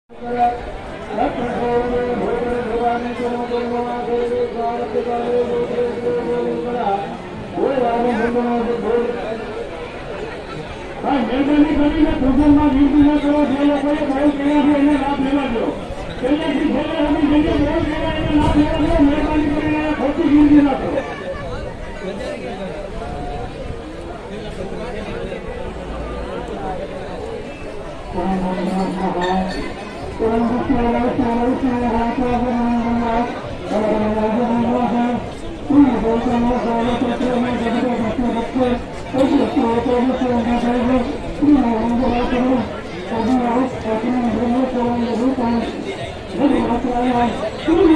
मेहरबानी કરીને ભોજનમાં વિનંતી ન કરો જે લોકોએ બોલ કર્યા છે એને લાભ લેવા દો પહેલેથી છેલ્લે સુધી જે બોલ કર્યા એને લાભ લેવા દો મહેરબાની કરીને ખોટી વિનંતી ન કરો Terima kasih.